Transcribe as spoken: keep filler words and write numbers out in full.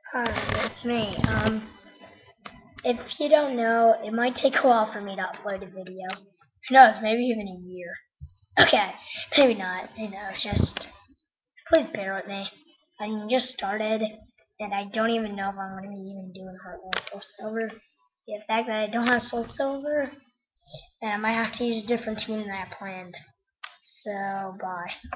Hi, it's me. Um, if you don't know, it might take a while for me to upload a video. Who knows? Maybe even a year. Okay, maybe not. Who knows? Just please bear with me. I just started, and I don't even know if I'm going to be even doing Heartland Soul Silver. The fact that I don't have Soul Silver, then I might have to use a different team than I planned. So, bye.